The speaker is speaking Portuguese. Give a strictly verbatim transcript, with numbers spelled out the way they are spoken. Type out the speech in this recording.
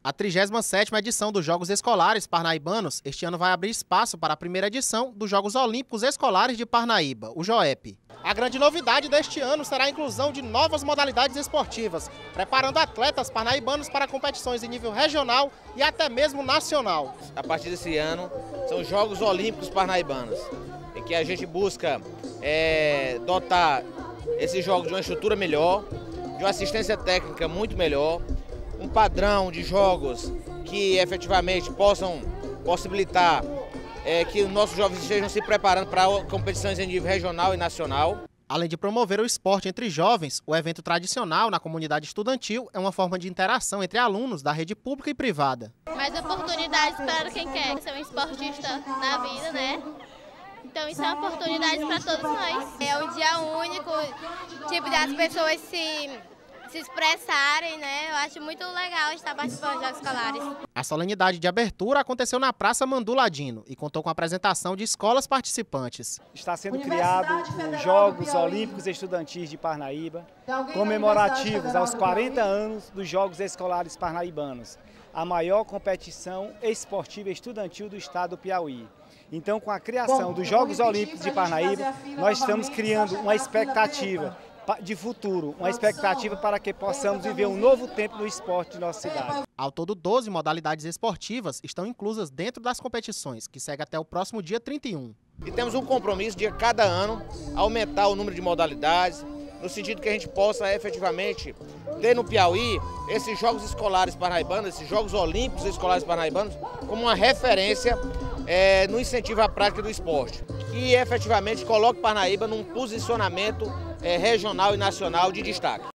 A trigésima sétima edição dos Jogos Escolares Parnaibanos este ano vai abrir espaço para a primeira edição dos Jogos Olímpicos Escolares de Parnaíba, o JOEP. A grande novidade deste ano será a inclusão de novas modalidades esportivas, preparando atletas parnaibanos para competições em nível regional e até mesmo nacional. A partir desse ano, são os Jogos Olímpicos Parnaibanos, em que a gente busca é, dotar esses jogos de uma estrutura melhor, de uma assistência técnica muito melhor, um padrão de jogos que efetivamente possam possibilitar é, que os nossos jovens estejam se preparando para competições em nível regional e nacional. Além de promover o esporte entre jovens, o evento tradicional na comunidade estudantil é uma forma de interação entre alunos da rede pública e privada. Mais oportunidades para quem quer ser um esportista na vida, né? Então isso é uma oportunidade para todos nós. É um dia único, tipo, das pessoas se... se expressarem, né? Eu acho muito legal estar participando dos Jogos Escolares. A solenidade de abertura aconteceu na Praça Manduladino e contou com a apresentação de escolas participantes. Está sendo criado os Jogos Olímpicos Estudantis de Parnaíba, comemorativos aos quarenta anos dos Jogos Escolares Parnaibanos, a maior competição esportiva estudantil do estado do Piauí. Então, com a criação dos Jogos Olímpicos de Parnaíba, nós estamos criando uma expectativa de futuro, uma expectativa para que possamos viver um novo tempo no esporte de nossa cidade. Ao todo, doze modalidades esportivas estão inclusas dentro das competições, que segue até o próximo dia trinta e um. E temos um compromisso de, a cada ano, aumentar o número de modalidades, no sentido que a gente possa efetivamente ter no Piauí esses Jogos Escolares Parnaibanos, esses Jogos Olímpicos Escolares Parnaibanos, como uma referência é, no incentivo à prática do esporte, que efetivamente coloque Parnaíba num posicionamento é, regional e nacional de destaque.